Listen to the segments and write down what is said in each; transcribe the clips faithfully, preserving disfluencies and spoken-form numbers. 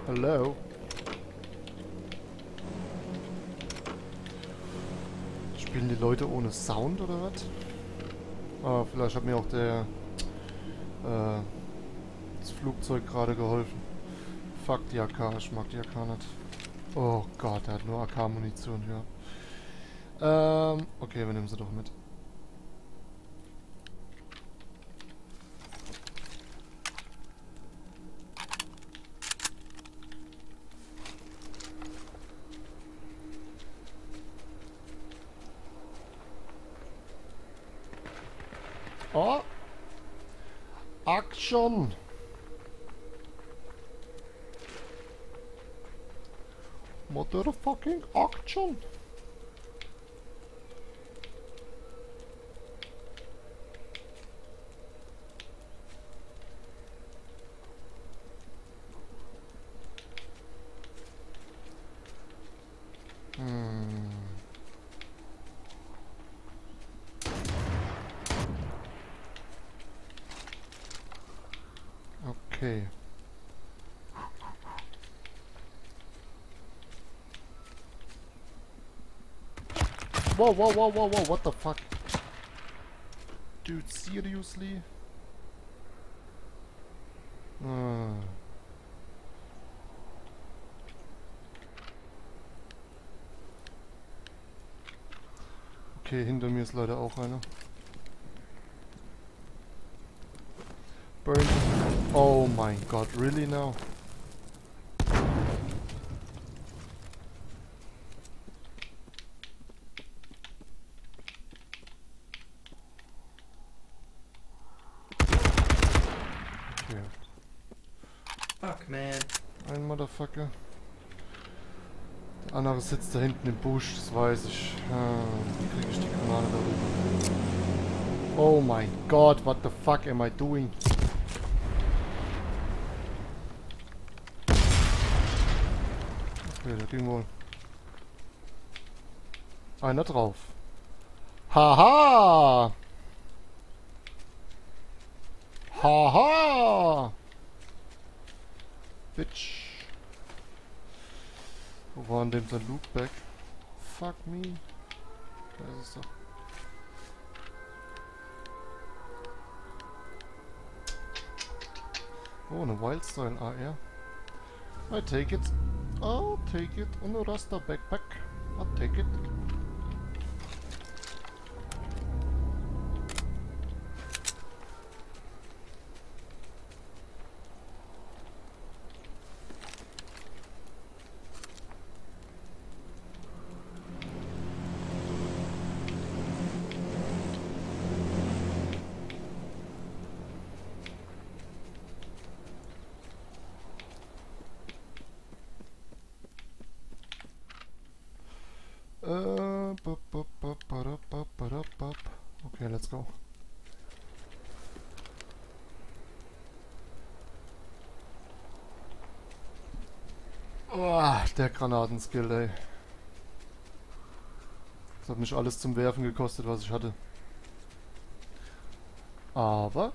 Hallo? Spielen die Leute ohne Sound oder was? Ah, vielleicht hat mir auch der äh, das Flugzeug gerade geholfen. Fuck die A K, ich mag die A K nicht. Oh Gott, er hat nur A K-Munition, ja. Ähm, okay, wir nehmen sie doch mit. Oh! Action! Motherfucking Action! Hm. Okay. Whoa, whoa, whoa, whoa, whoa, what the fuck? Dude, seriously? Ah. Okay, hinter mir ist leider auch einer. Burn. Oh mein Gott, really now? Okay. Fuck, man. Ein Motherfucker. Der andere sitzt da hinten im Busch, das weiß ich. Ah, wie kriege ich die Granate darüber? Oh mein Gott, what the fuck am I doing? Okay, da ging wohl einer drauf. Haha! Haha! Bitch. Wo war denn dem sein Lootback? Fuck me. Da ist es doch. Oh, eine Wildstyle A R. I take it. I'll take it. Und ein Raster Backpack. I'll take it. Äh, bup, bup, bup, badab, bup, badab, bup. Okay, let's go. Oh, der Granatenskill, ey. Das hat mich alles zum Werfen gekostet, was ich hatte. Aber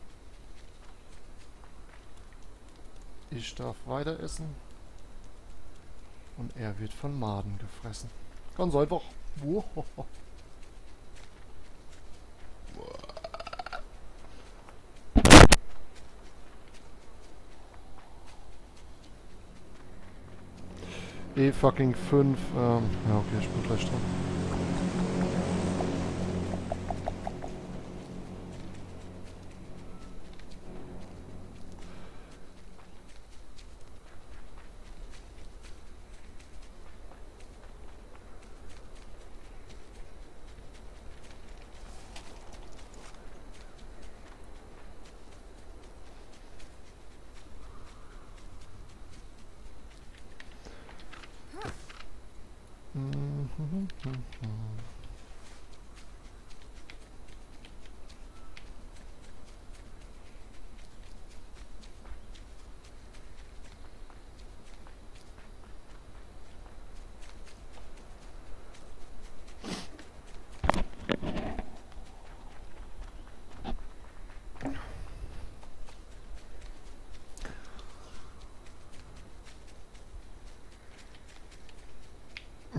ich darf weiter essen. Und er wird von Maden gefressen. Ganz einfach. E fucking fünf. Ähm, ja, okay, ich bin gleich dran.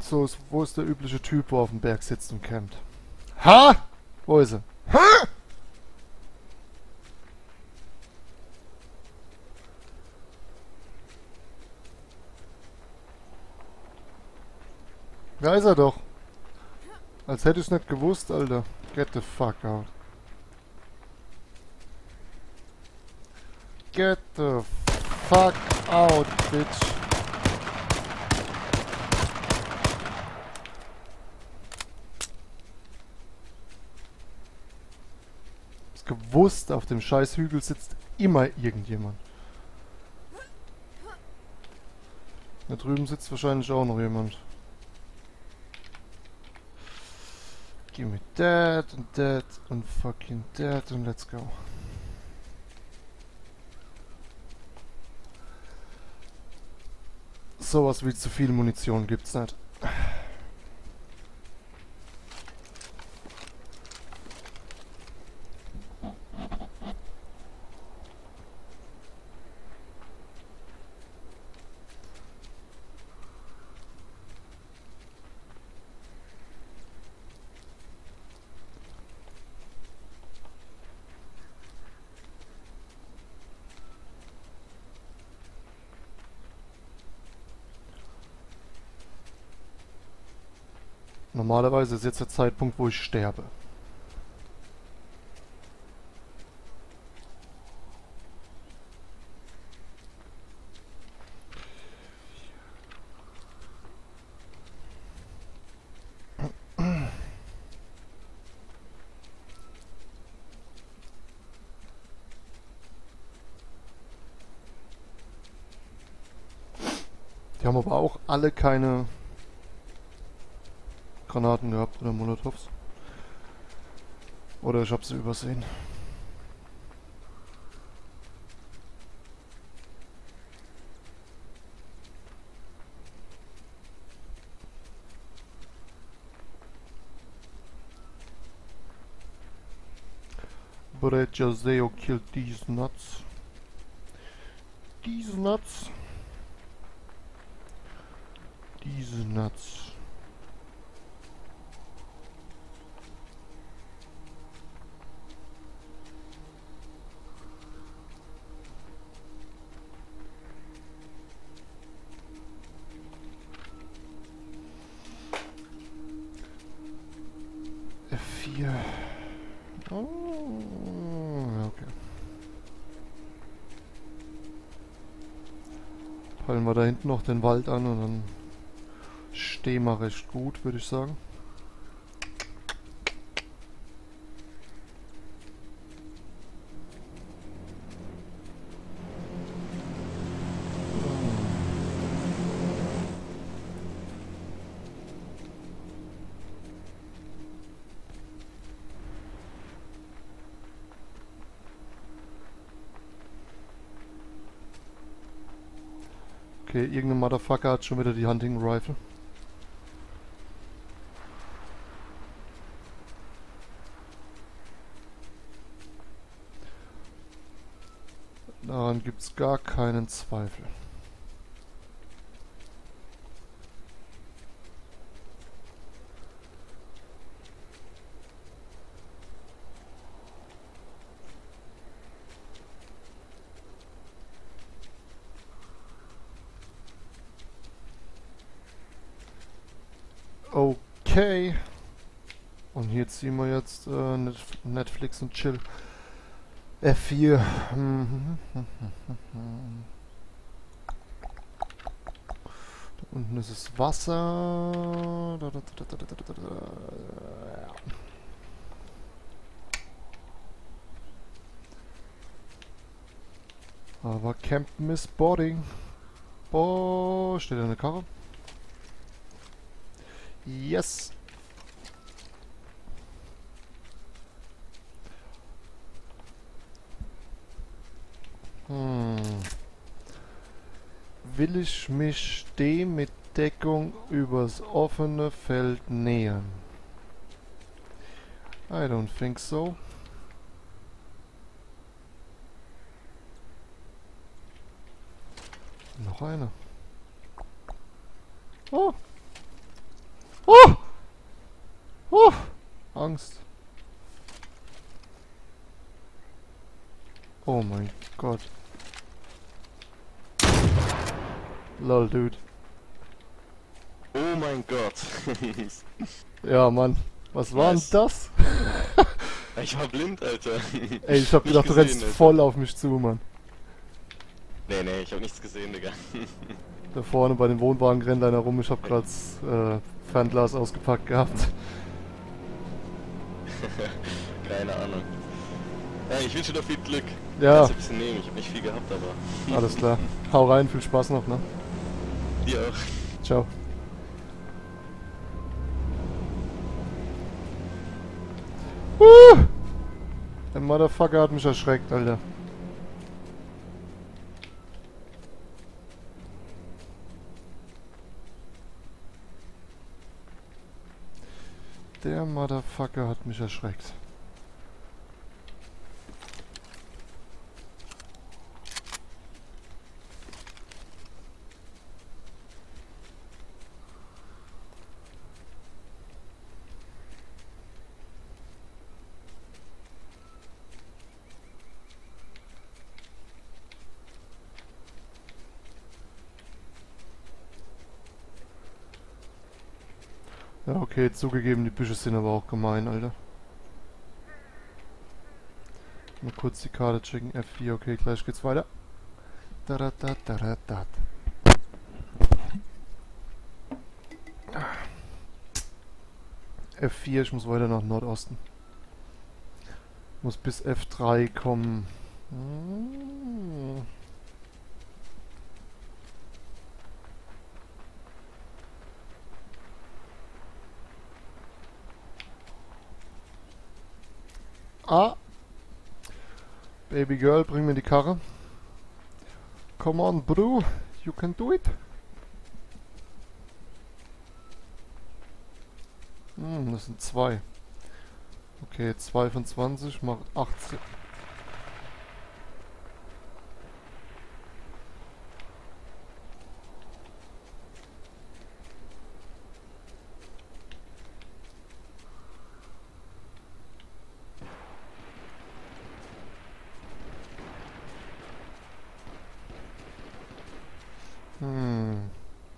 So, ist, wo ist der übliche Typ, wo auf dem Berg sitzt und campt? Ha! Wo ist er? Ha! Da ist er doch. Als hätte ich es nicht gewusst, Alter. Get the fuck out. Get the fuck out, bitch. Ich hab's gewusst, auf dem scheiß Hügel sitzt immer irgendjemand. Da drüben sitzt wahrscheinlich auch noch jemand. Give me that and that and fucking that and let's go. Sowas wie zu viel Munition gibt's nicht. Normalerweise ist jetzt der Zeitpunkt, wo ich sterbe. Die haben aber auch alle keine Granaten gehabt oder Molotovs. Oder ich habe sie übersehen. But I just they killed these nuts. These nuts. These nuts. F vier. Oh, okay. Fallen wir da hinten noch den Wald an und dann stehen wir recht gut, würde ich sagen. Okay, irgendein Motherfucker hat schon wieder die Hunting Rifle. Daran gibt's gar keinen Zweifel. Okay. Und hier ziehen wir jetzt äh, Netflix und Chill. F vier. Da unten ist es Wasser. Aber Campen ist Boarding. Oh, steht da eine Karre? Yes. Hm. Will ich mich dem mit Deckung übers offene Feld nähern? I don't think so. Noch einer. Oh. Oh! Oh! Angst. Oh mein Gott. Lol, Dude. Oh mein Gott. Ja, Mann. Was war denn Nice. das? Ich war blind, Alter. Ey, ich hab Nicht gedacht, du gesehen, rennst Alter. voll auf mich zu, Mann. Nee, nee, ich hab nichts gesehen, Digga. Da vorne bei den Wohnwagen rennt einer rum. Ich hab grad das äh, Fernglas ausgepackt gehabt. Keine Ahnung. Ja, ich wünsche dir viel Glück. Ja. Kannst du ein bisschen nehmen, ich hab nicht viel gehabt, aber... Alles klar. Hau rein, viel Spaß noch, ne? Dir auch. Ciao. Uh! Der Motherfucker hat mich erschreckt, Alter. Der Motherfucker hat mich erschreckt. Ja, okay, zugegeben, die Büsche sind aber auch gemein, Alter. Mal kurz die Karte checken. F vier, okay, gleich geht's weiter. Dadadadadadat. F vier, ich muss weiter nach Nordosten. Muss bis F drei kommen. Hm. Ah! Baby girl, bring mir die Karre. Come on, bro. You can do it. Hm, das sind zwei. Okay, zwei von zwanzig macht achtzehn. Hm.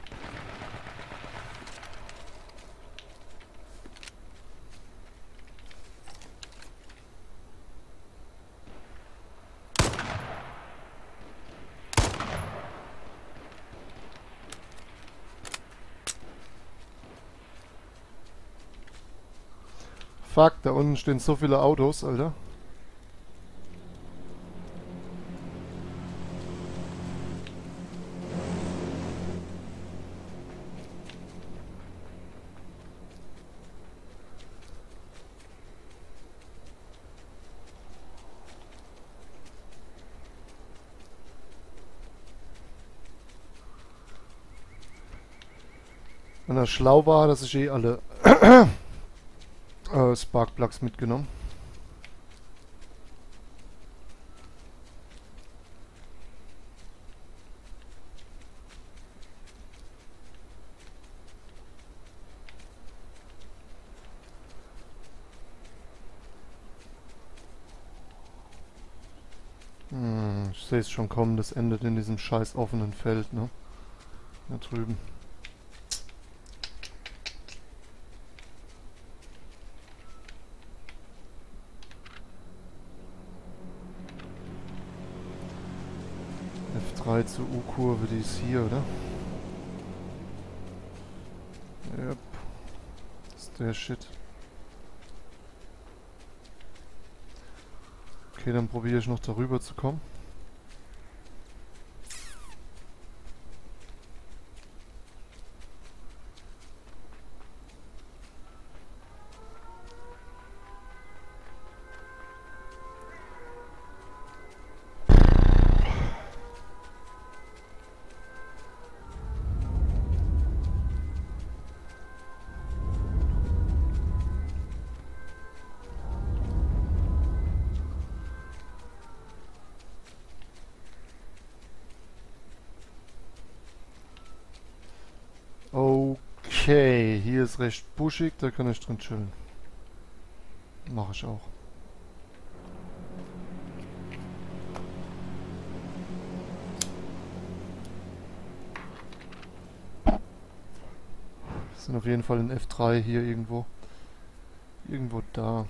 Fuck, da unten stehen so viele Autos, Alter. Wenn er schlau war, hat er sich eh alle äh, Sparkplugs mitgenommen. Hm, ich sehe es schon kommen, das endet in diesem scheiß offenen Feld, ne? Da drüben. F drei zur U-Kurve, die ist hier, oder? Yep. Das ist der Shit. Okay, dann probiere ich noch darüber zu kommen. Okay, hier ist recht buschig, da kann ich drin chillen. Mache ich auch. Sind auf jeden Fall in F drei hier irgendwo. Irgendwo da.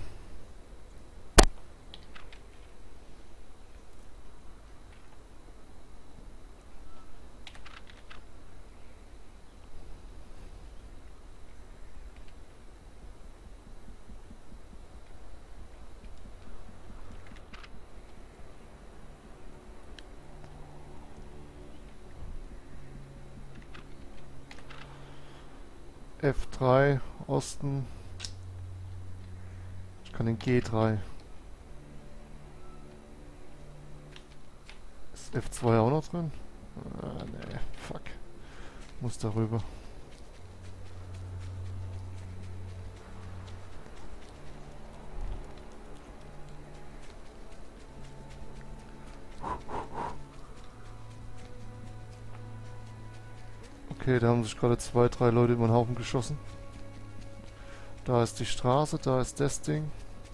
F drei, Osten. Ich kann den G drei. Ist F zwei auch noch drin? Ah, nee, fuck. Muss darüber. Okay, da haben sich gerade zwei, drei Leute über den Haufen geschossen. Da ist die Straße, da ist das Ding.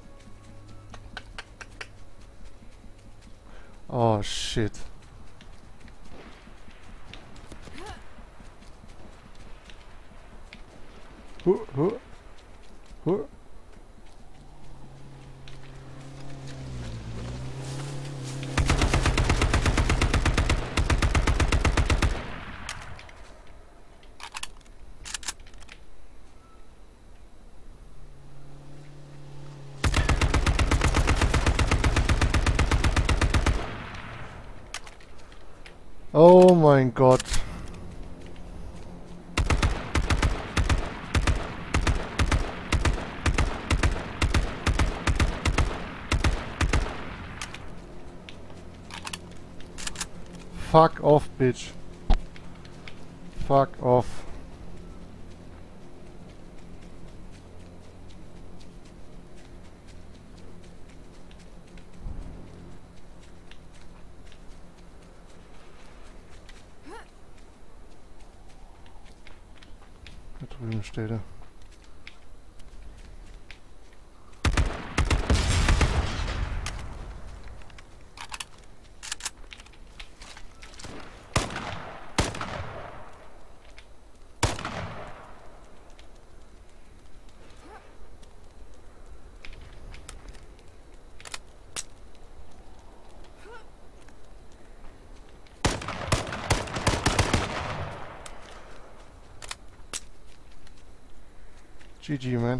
Oh, shit. Huh, huh, huh. Oh mein Gott. Fuck off, bitch. Fuck off. Da drüben steht er. G G, man.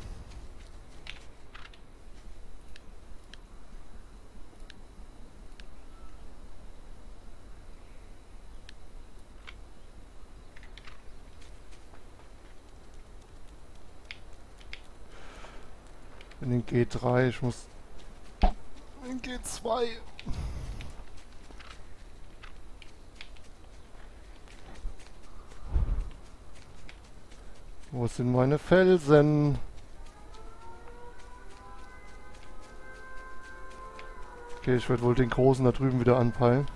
In den G drei, ich muss in den G zwei. Wo sind meine Felsen? Okay, ich werde wohl den Großen da drüben wieder anpeilen.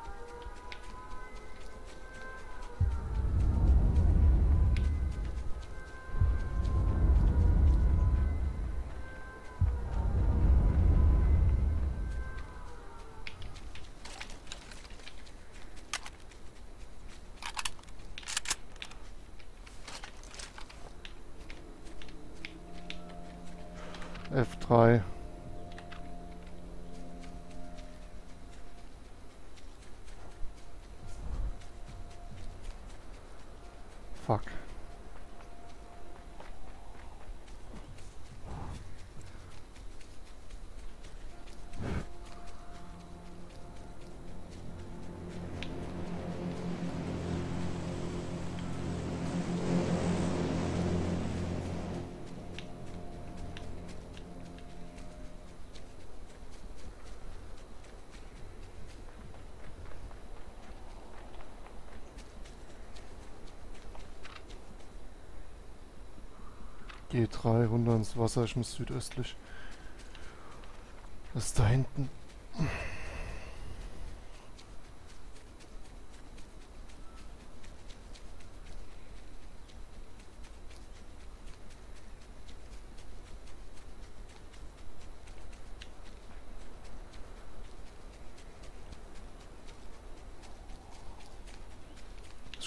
F drei. Fuck. G drei, runter ins Wasser, ich muss südöstlich. Das ist da hinten.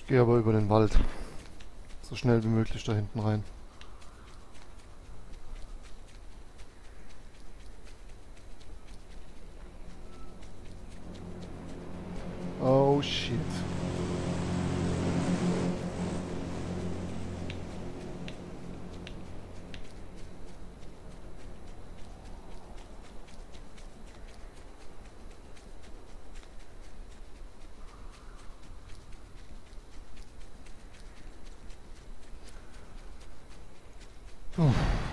gehe aber über den Wald. So schnell wie möglich da hinten rein. Oh shit. Puh.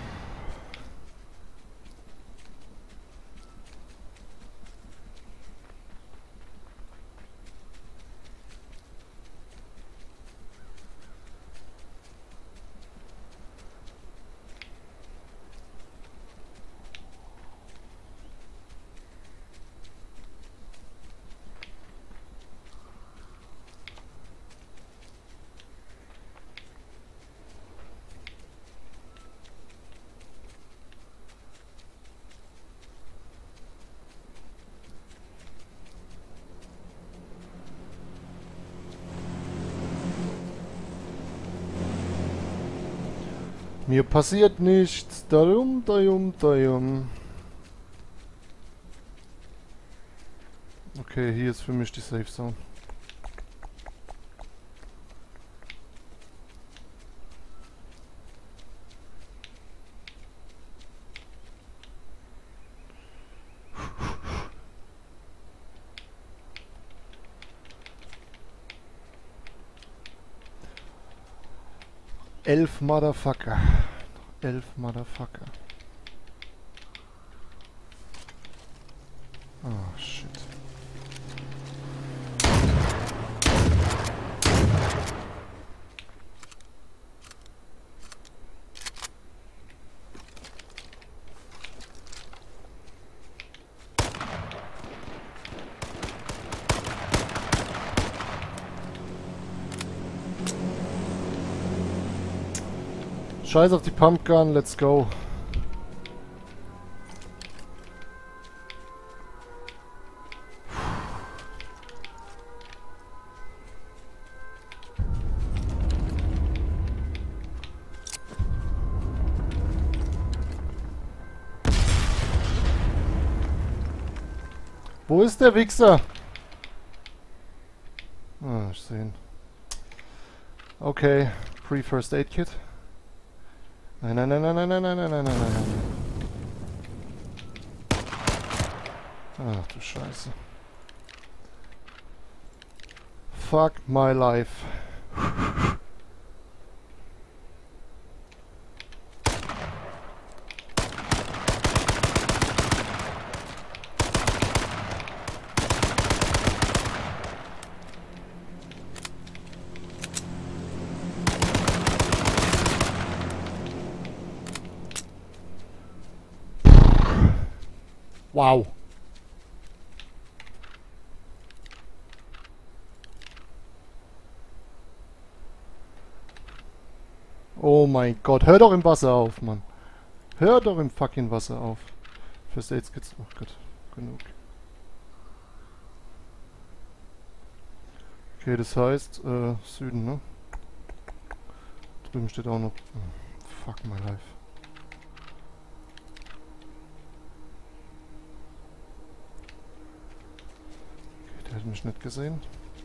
Mir passiert nichts. Darum, darum, darum. Okay, hier ist für mich die Safe Zone. Elf Motherfucker. Elf Motherfucker. Oh shit. Scheiß auf die Pumpgun, let's go. Wo ist der Wichser? Ah, ich sehe ihn. Okay, Pre-First Aid Kit. Nein, nein, nein, nein, nein, nein, nein, nein, nein, nein, nein. Ach du Scheiße. Fuck my life. Wow. Oh mein Gott, hör doch im Wasser auf, Mann. Hör doch im fucking Wasser auf. First Aid Kits, oh Gott, genug. Okay, das heißt, äh, Süden, ne? Drüben steht auch noch. Oh, fuck my life. Okay, der hat mich nicht gesehen.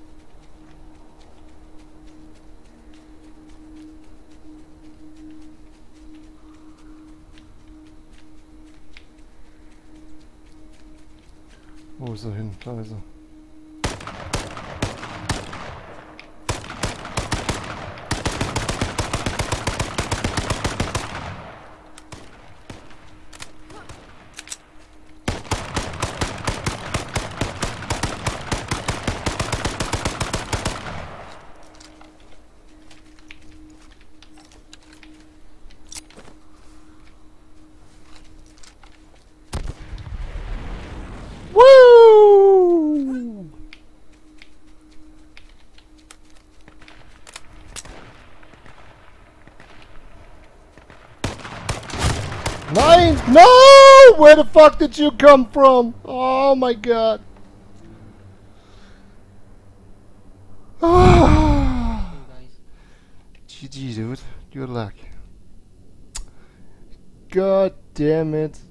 Wo ist er hin? Da ist er. Nine! No! Where the fuck did you come from? Oh my god. Ah. G G, dude. Good luck. God damn it.